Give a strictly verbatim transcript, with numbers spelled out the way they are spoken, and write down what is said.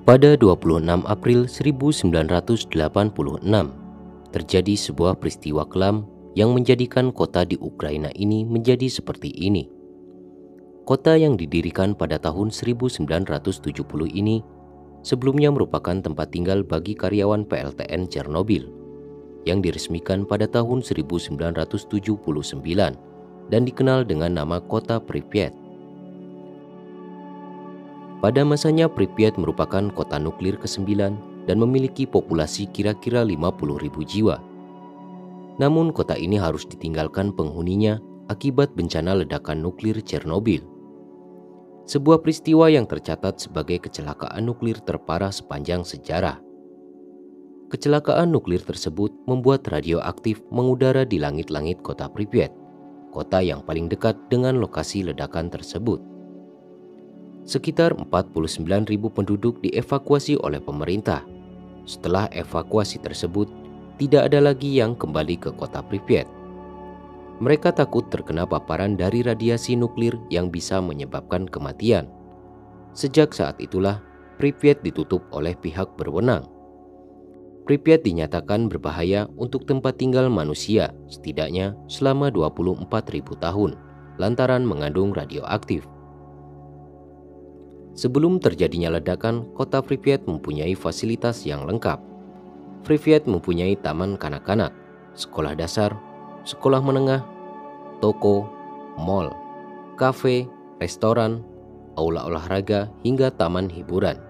Pada dua puluh enam April seribu sembilan ratus delapan puluh enam, terjadi sebuah peristiwa kelam yang menjadikan kota di Ukraina ini menjadi seperti ini. Kota yang didirikan pada tahun seribu sembilan ratus tujuh puluh ini sebelumnya merupakan tempat tinggal bagi karyawan P L T N Chernobyl yang diresmikan pada tahun seribu sembilan ratus tujuh puluh sembilan dan dikenal dengan nama kota Pripyat. Pada masanya Pripyat merupakan kota nuklir kesembilan dan memiliki populasi kira-kira lima puluh ribu jiwa. Namun kota ini harus ditinggalkan penghuninya akibat bencana ledakan nuklir Chernobyl. Sebuah peristiwa yang tercatat sebagai kecelakaan nuklir terparah sepanjang sejarah. Kecelakaan nuklir tersebut membuat radioaktif mengudara di langit-langit kota Pripyat, kota yang paling dekat dengan lokasi ledakan tersebut. Sekitar empat puluh sembilan ribu penduduk dievakuasi oleh pemerintah. Setelah evakuasi tersebut, tidak ada lagi yang kembali ke kota Pripyat. Mereka takut terkena paparan dari radiasi nuklir yang bisa menyebabkan kematian. Sejak saat itulah, Pripyat ditutup oleh pihak berwenang. Pripyat dinyatakan berbahaya untuk tempat tinggal manusia setidaknya selama dua puluh empat ribu tahun lantaran mengandung radioaktif. Sebelum terjadinya ledakan, kota Pripyat mempunyai fasilitas yang lengkap. Pripyat mempunyai taman kanak-kanak, sekolah dasar, sekolah menengah, toko, mal, kafe, restoran, aula olahraga, hingga taman hiburan.